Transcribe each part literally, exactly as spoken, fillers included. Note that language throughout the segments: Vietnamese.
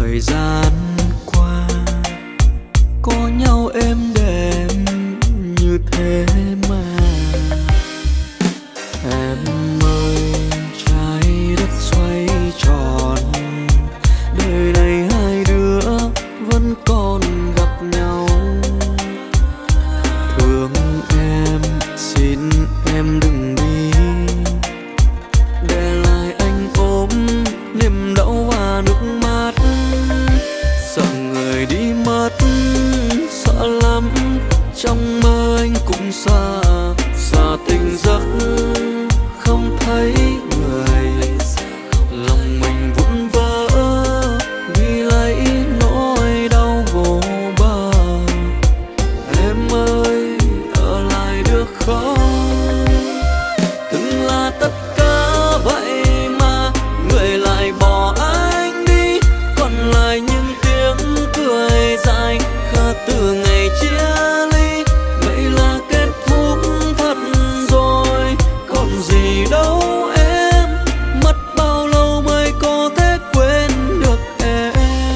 thời gian qua có nhau êm đềm như thế mà. Em ơi trái đất xoay tròn, đời này hai đứa vẫn còn gặp nhau. Thương em xin em đừng đi, để lại anh ôm niềm đau và nước mắt. Sợ người đi mất, sợ lắm trong mơ anh cũng xa, xa tình giấc không thấy người. Lòng mình vụn vỡ vì lấy nỗi đau vô bờ. Em ơi ở lại được không? Từng là tất cả vậy mà người lại bỏ anh đi, còn lại những tiếng cười dài khá từ ngày chia ly. Vậy là kết thúc thật rồi, còn gì đâu em. Mất bao lâu mới có thể quên được em.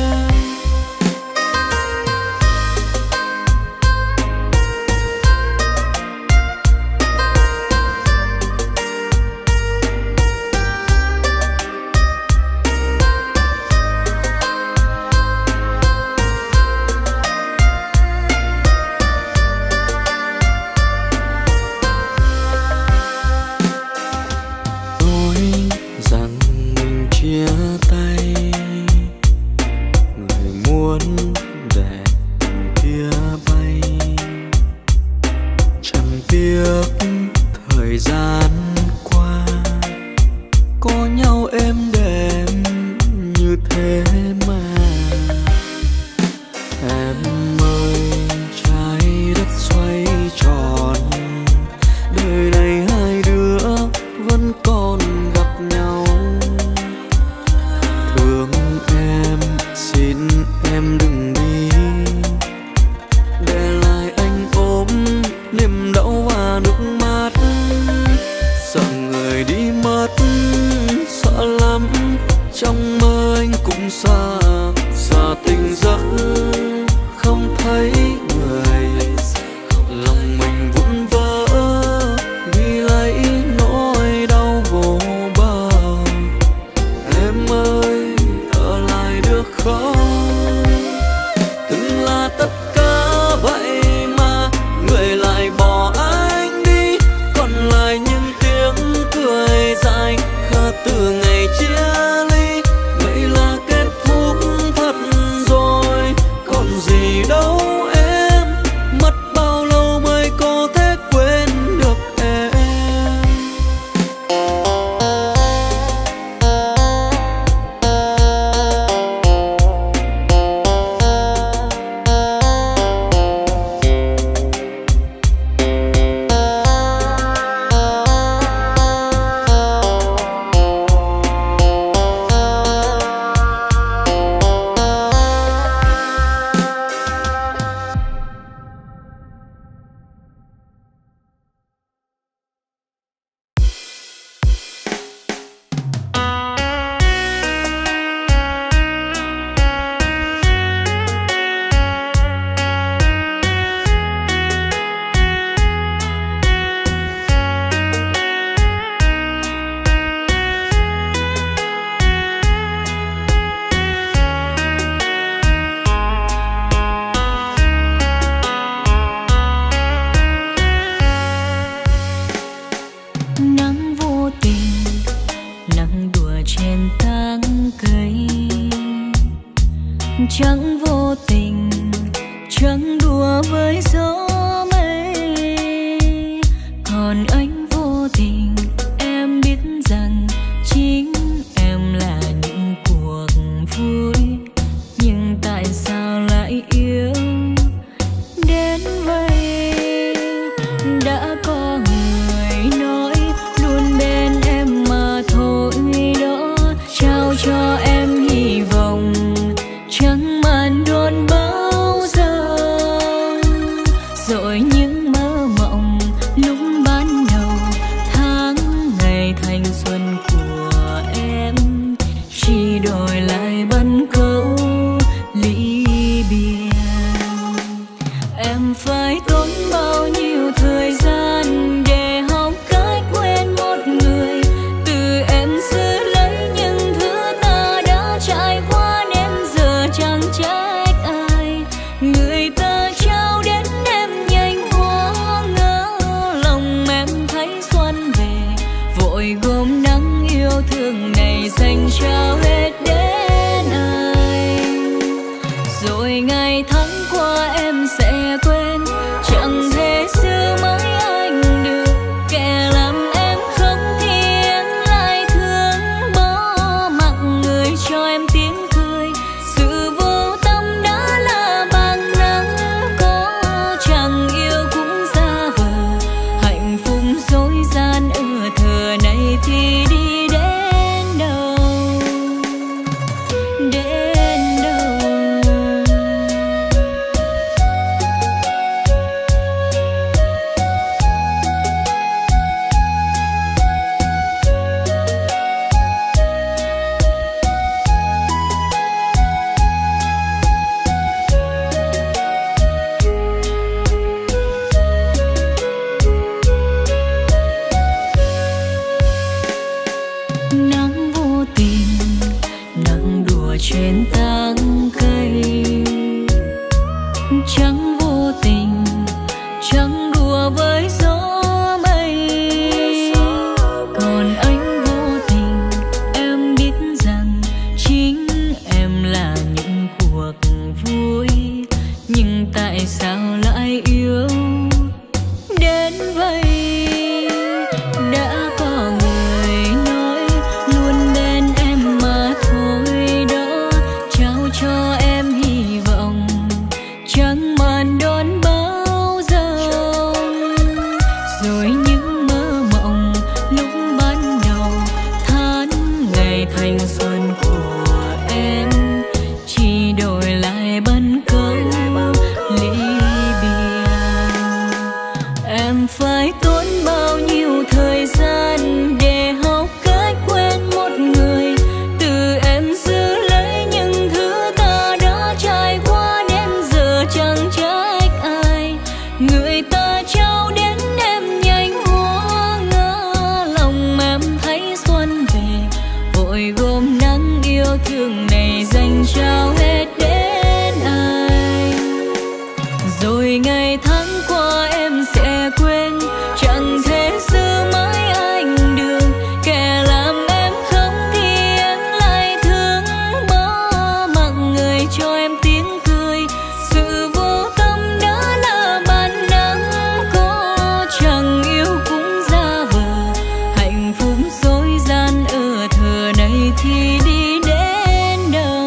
Nói rằng mình chia tay, người muốn để tình kia bay. Chẳng tiếc thời gian qua có nhau êm đềm như thế mà. Em ơi trái đất xoay tròn, đời này hai đứa vẫn còn gặp nhau. Thương em xin em đừng đi, để lại anh ôm niềm đau và nước mắt. Sợ người đi mất, sợ lắm trong mơ anh cũng xa, xa tình giấc không thấy người. Lòng mình vụn vỡ vì lấy nỗi đau vô bờ. Em ơi ở lại được không? Từng là tất cả vậy mà người lại bỏ anh đi, còn lại những tiếng cười dài khá từ ngày chia ly. Vậy là kết thúc thật rồi, còn gì đâu em. Mất bao lâu mới có thể quên được em. Nắng vô tình, nắng đùa trên tán cây. Trăng vô tình, trăng đùa với gió mây. Còn anh vô tình, em biết rằng chính em là những cuộc vui. Nhưng tại sao lại yêu đến vậy? Đã có người nói luôn bên em mà thôi đó. Trao cho em hy vọng chẳng màn đốn bao giờ. Rồi những mơ mộng lúc ban đầu tháng trao hết đến anh. Rồi ngày tháng qua em sẽ quên, chẳng thể giữ mãi anh được. Kẻ làm em khóc thì em lại thương, bỏ mặc người cho em tiếng cười. Sự vô tâm đã là bằng nắng, có chẳng yêu cũng giả vờ. Hạnh phúc dối gian ở thừa này thì đi đến đâu, đến đâu. Nắng vô tình, nắng đùa trên tán cây. Trắng vô tình, trắng đùa với gió mây. Còn anh vô tình, em biết rằng chính em là những cuộc vui. Nhưng tại sao lại yêu đến vậy? Đã có người nói luôn bên em mà thôi đó, trao cho em hy vọng chẳng màn đón bao giờ. Rồi những mơ mộng lúc ban đầu tháng ngày thanh xuân của em chỉ đổi lại bần câu ly biệt. Em phải tốn bao nhiêu thời gian để học cách quên một người. Từ em giữ lấy những thứ ta đã trải qua đến giờ chẳng trách ai. Người ta trao đến em nhanh hoa ngỡ, lòng em thấy xuân về vội gom nắng yêu thương này dành trao hết đến anh. Rồi ngày tháng qua em sẽ quên, chẳng thể giữ mãi anh được. Kẻ làm em khóc thì em lại thương, bỏ mặc người cho em tiếng cười. Sự vô tâm đã là bản năng, có chẳng yêu cũng giả vờ. Hạnh phúc dối gian ở thừa này thì đi đến đâu.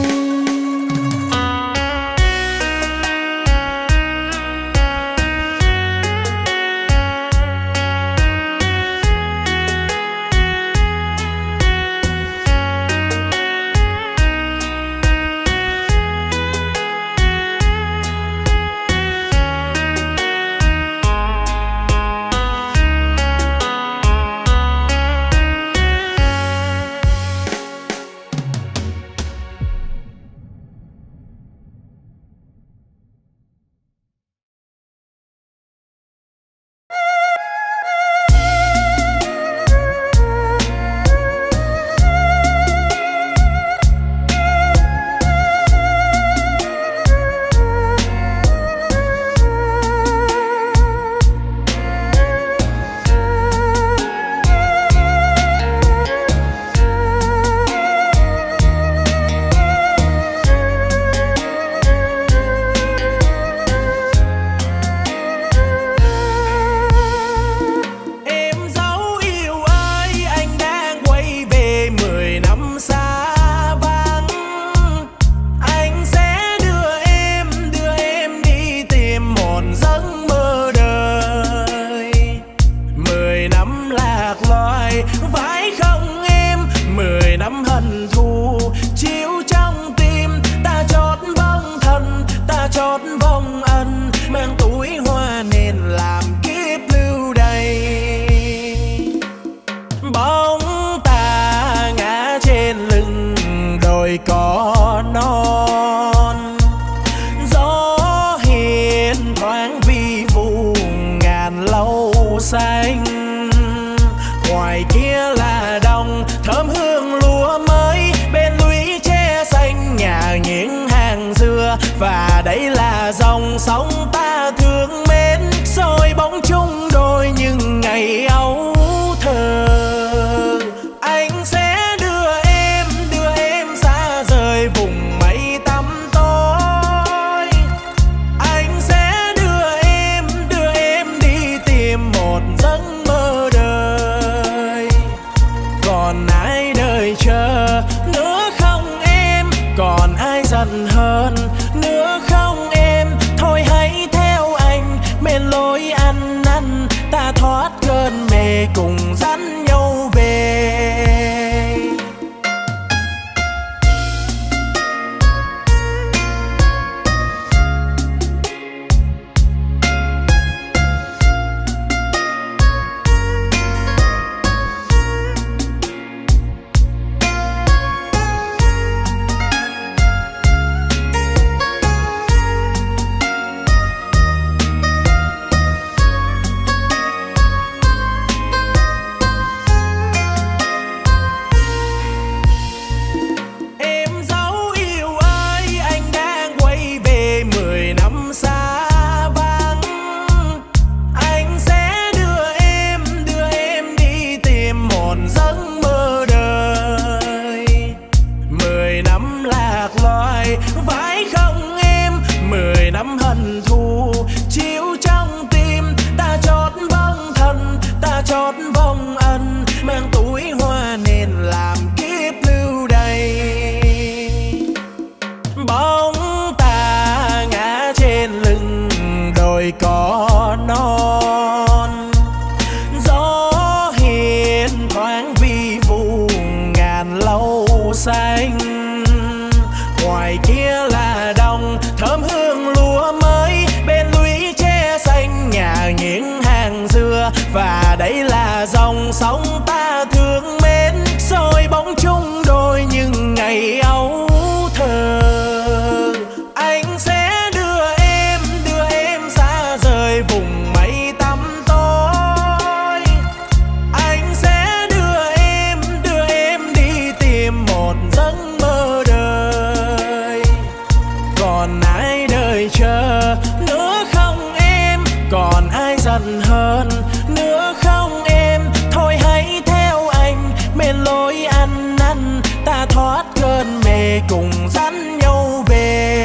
xanh, ngoài kia là đồng thơm hương lúa mới, bên lũy tre xanh nhà những hàng dừa, và đây là dòng sông ta thương mến soi bóng chung đôi những ngày ấu thơ. Anh sẽ đưa em giận hơn nữa không em? Thôi hãy theo anh bên lối ăn năn, ta thoát cơn mê cùng dẫn nhau về. Và đây là dòng sông ta thương mến, soi bóng chung đôi những ngày ấu thơ. Anh sẽ đưa em, đưa em xa rời vùng mây tăm tối. Anh sẽ đưa em, đưa em đi tìm một giấc mơ đời. Còn ai đợi chờ nữa không em? Còn ai giận hơn nữa không em? Thôi hãy theo anh bên lối ăn năn, ta thoát cơn mê cùng dẫn nhau về.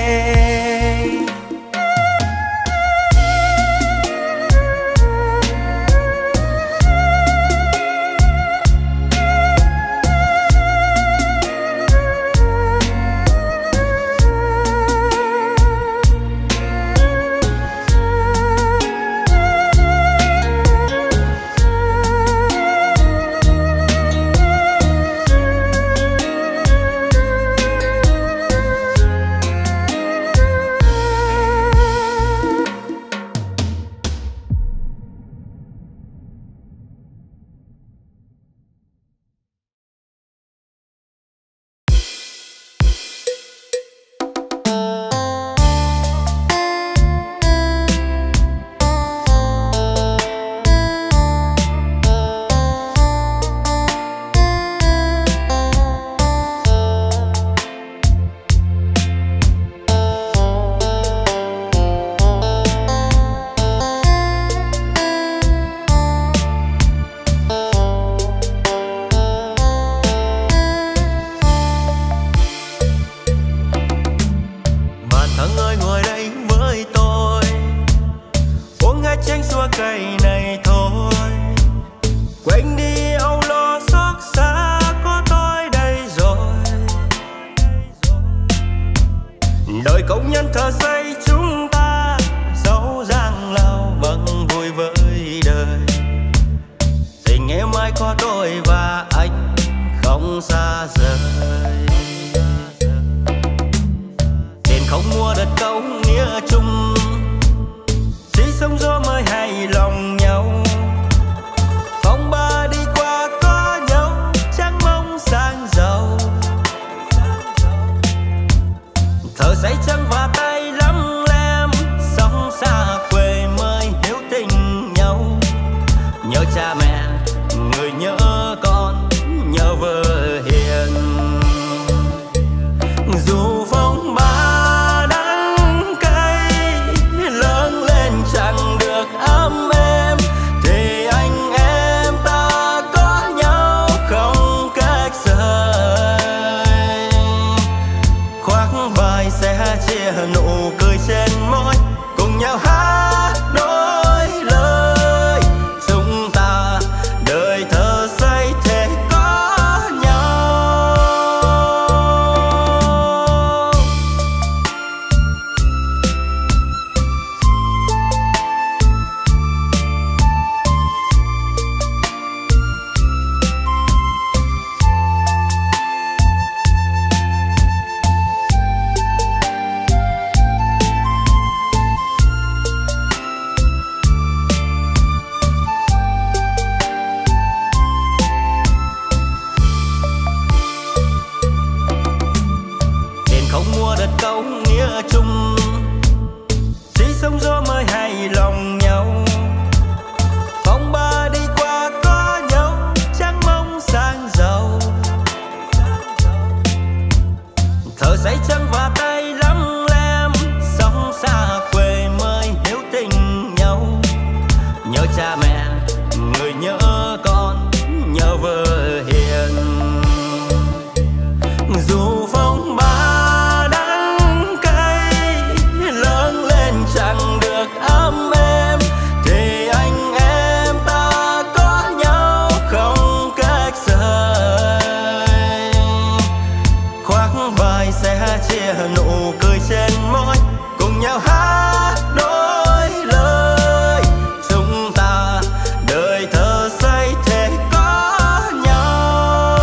cười trên môi, cùng nhau hát đôi lời. Chúng ta đời thơ say thế có nhau.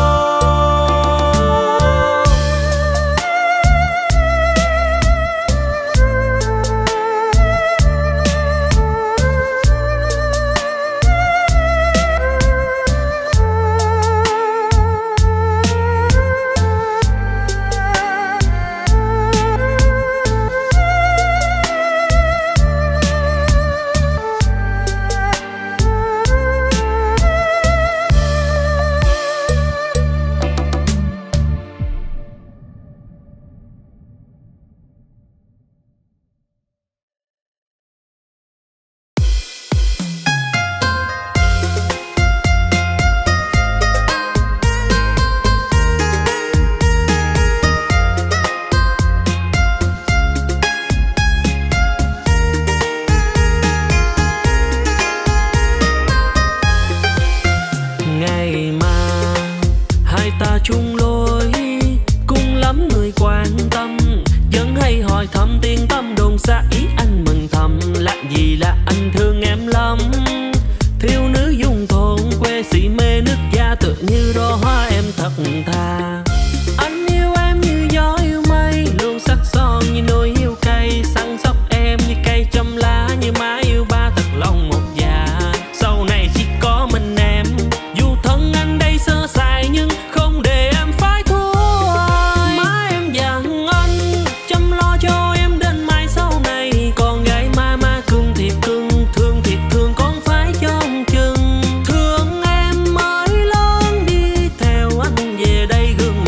Ngày mà hai ta chung lối, cùng lắm người quan tâm, vẫn hay hỏi thăm tiếng tâm đồn xa ý anh mừng thầm. Lạ gì là anh thương em lắm, thiếu nữ dung thôn quê si mê nước da tự như đóa hoa em thật thà. Anh yêu em như gió yêu mây, luôn sắc son như nỗi yêu cay, săn sóc em như cây chăm lá, như má yêu ba thật lòng một già. Sau này chỉ có mình em, dù thân anh đây sơ sài nhưng không để em phải thua. Má em dặn anh chăm lo cho em đến mai sau này, con gái má má cưng thiệt cưng, thương thiệt thương con phải trông chừng. Thương em mới lớn đi theo anh về đây gương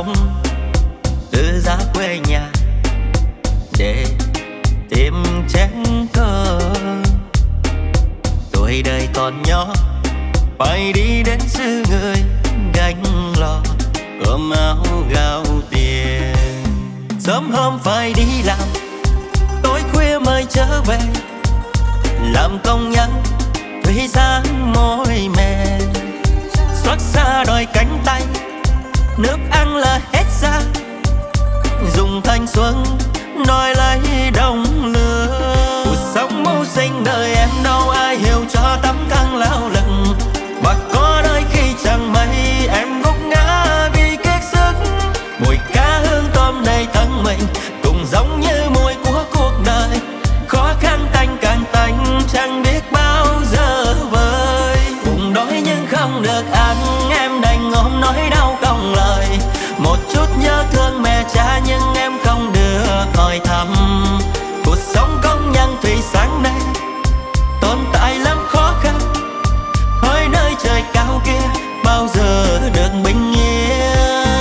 sống từ giá quê nhà để tìm chén cơm. Tuổi đời còn nhỏ phải đi đến xứ người gánh lo cơm áo gạo tiền. Sớm hôm phải đi làm, tối khuya mới trở về, làm công nhân thủy sáng mỏi mệt. Xót xa đôi cánh tay, nước ăn là hết ra, dùng thanh xuân đòi lấy đồng lửa. Cuộc sống mưu sinh đời em đâu ai hiểu cho tấm căng lao lực, và có đôi khi chẳng may em gục ngã vì kiệt sức. Mùi cá hương tôm đầy thân mình cũng giống như mùi của cuộc đời, khó khăn tanh càng tanh chẳng biết bao giờ vơi. Bụng đói nhưng không được ăn, em đành ôm nỗi đau không lời. Một chút nhớ thương mẹ cha nhưng em không được hỏi thăm. Cuộc sống công nhân thủy sáng nay tồn tại lắm khó khăn, hỏi nơi trời cao kia bao giờ được bình yên.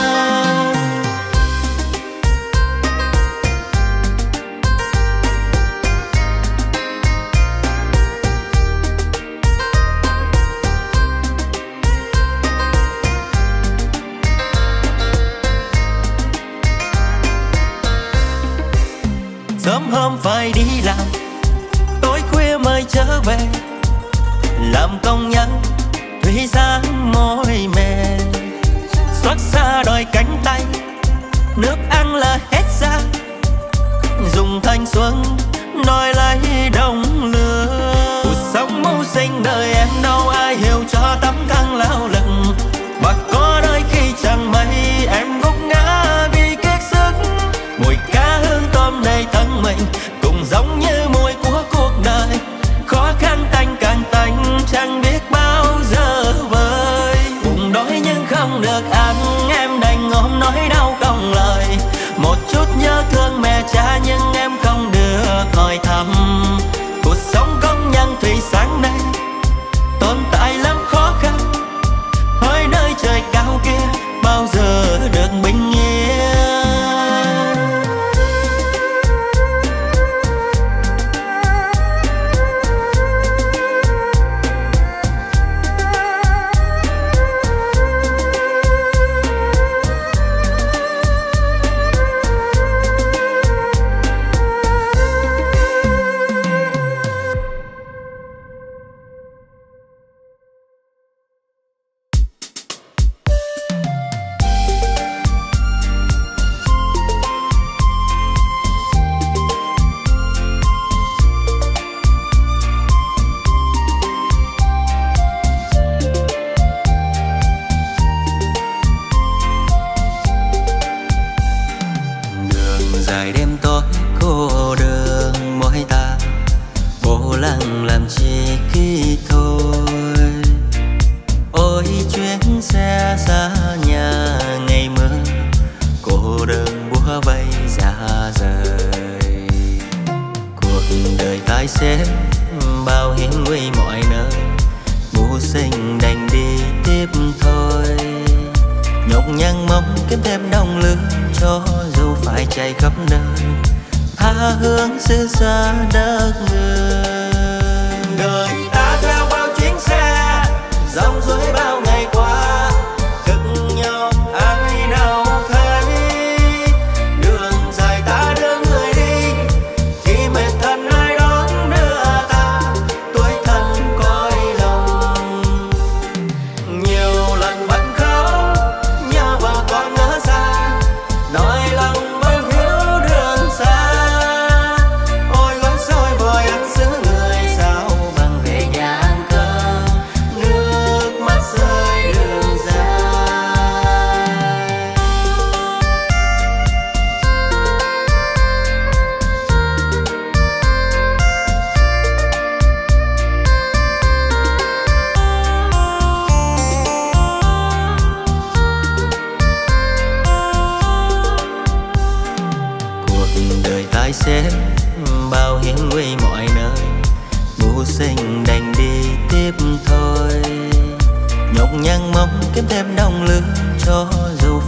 Sớm hôm phải đi làm, tối khuya mới trở về, làm công nhân thủy sáng mỏi mệt. Xót xa đôi cánh tay, nước ăn là hết ra, dùng thanh xuân đòi lấy đồng lửa. Cuộc sống mưu sinh đời em đâu ai hiểu cho tấm căng lao lực, và có đôi khi chẳng may em gục ngã vì kiệt sức. Mùi cá hương tôm đầy thân mình cũng giống như mùi của cuộc đời, khó khăn tanh càng tanh chẳng biết bao giờ vơi. Bụng đói nhưng không được ăn, em đành ôm nỗi đau không lời. Một chút nhớ thương mẹ cha nhưng em không được hỏi thăm. Cuộc sống công nhân thủy sáng nay tồn tại lắm khó khăn, hỏi nơi trời cao kia bao giờ được bình yên.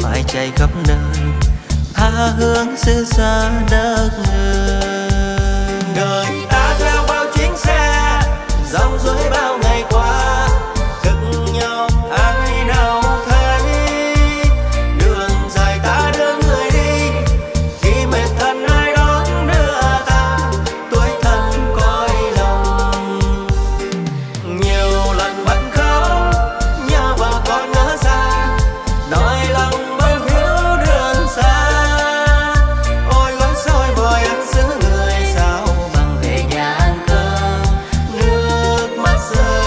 phải chạy khắp nơi tha hướng xứ xa đất người. Đời ta theo bao chuyến xe dòng dối bao ngày qua, cực nhau ai đâu thấy. Đường dài ta đưa người đi, khi mệt thân ai đón đưa ta, tuổi thân cõi lòng. Nhiều lần vẫn khóc nhớ vợ con ở xa, nói lòng vẫn hiểu đường xa. Ôi gói xôi vội ăn xứ người sao bằng về nhà ăn cơm, nước mắt rơi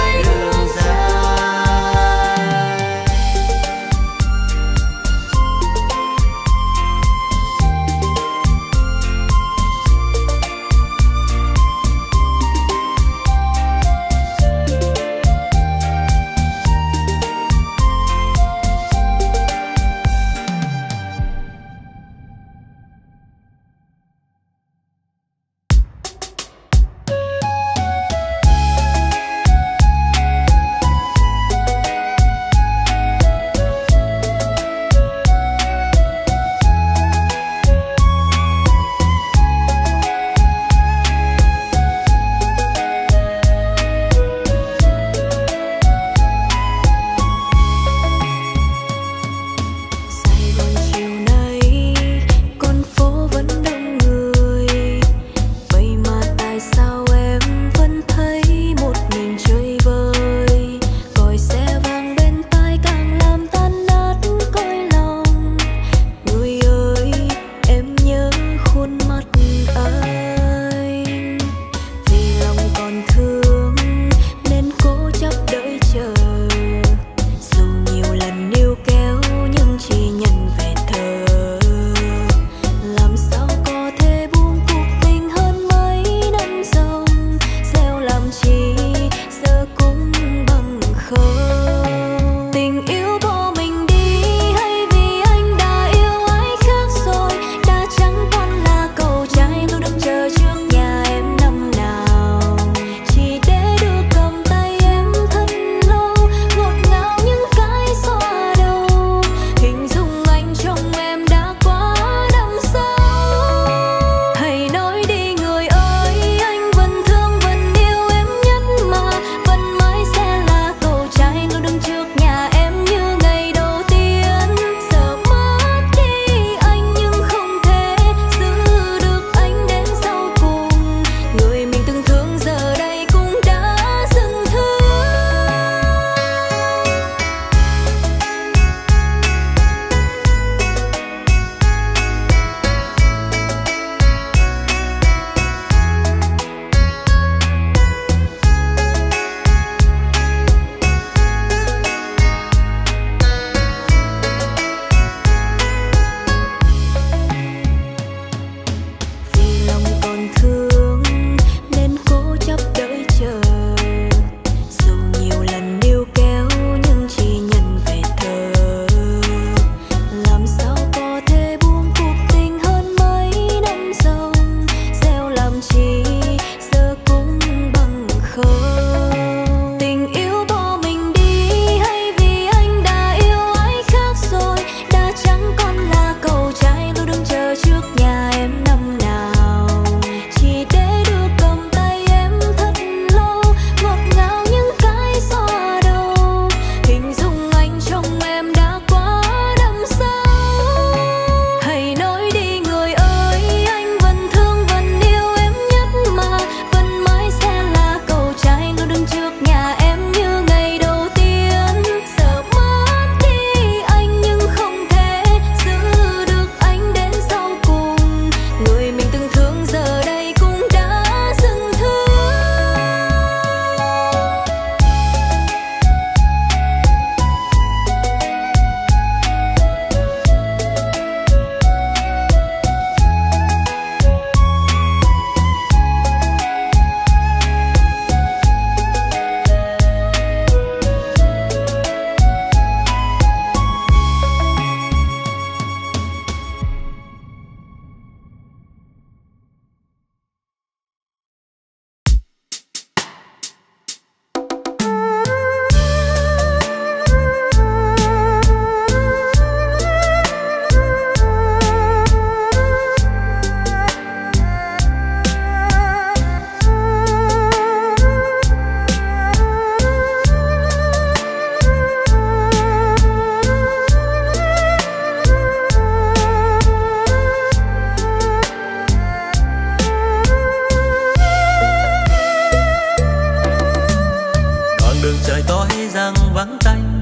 đường trời tối rằng vắng tanh,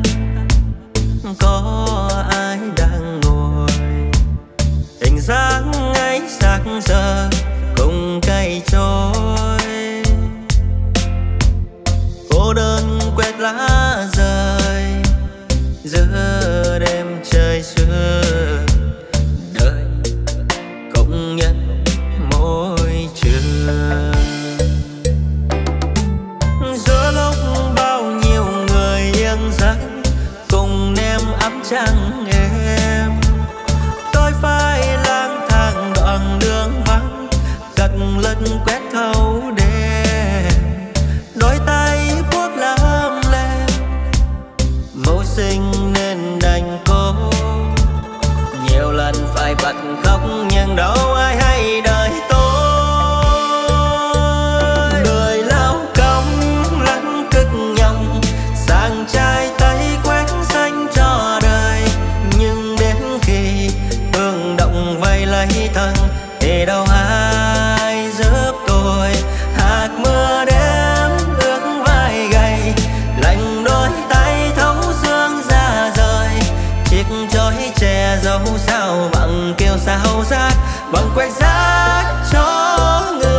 có ai đang ngồi hình dáng ấy sáng giờ cùng cây trôi. Cô đơn quét lá rơi giữa đêm trời sương, đời công nhân môi trường. Giữa lúc bao nhiêu người yên giấc cùng ném ấm trăng êm, tôi phải lang thang đoạn đường vắng cật lực quét thâu đêm. Đôi tay buốt lắm lên màu xinh nên đành cố, nhiều lần phải bật khóc nhưng đâu ai hay đời tôi. Đời lao cống lẫn cực nhọc, sang trai tay quét xanh cho đời, nhưng đến khi hương động vây lấy thân thì đâu ai giúp tôi. Hạt mưa đêm ướt vai gầy, lạnh đôi tay thấu xương ra rời, chiếc chói che dấu sao bằng kêu sao giác bằng quét rác cho người.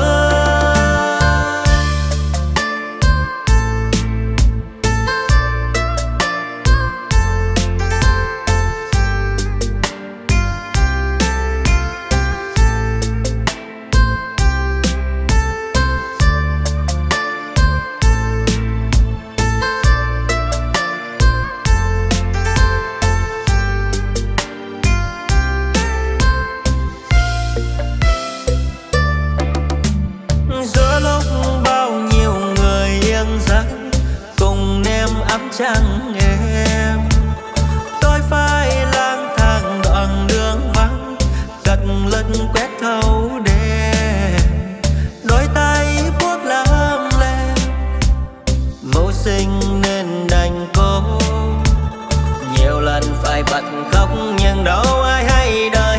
Chẳng em tôi phải lang thang đoạn đường vắng cật lực quét thâu đêm. Đôi tay buốt lắm lên màu xinh nên đành cố, nhiều lần phải bật khóc nhưng đâu ai hay đời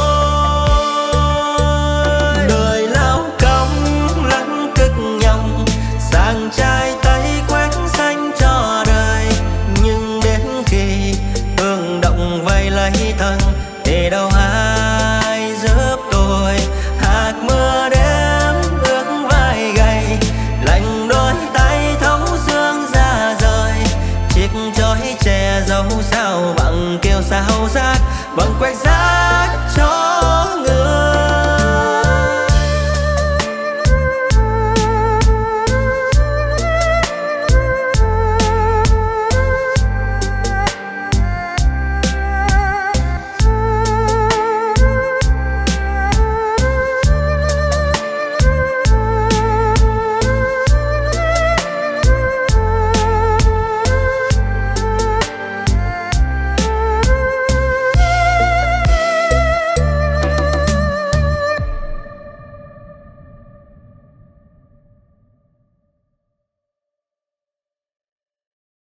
tôi. Đời lao cống lẫn cực nhọc, sang trai tay quét xanh cho đời, nhưng đến khi hương động vây lấy thân thì đâu ai giúp tôi. Hạt mưa đêm ướt vai gầy, lạnh đôi tay thấu xương ra rời, chiếc chói che dấu sao bằng kêu sao giác bằng quét rác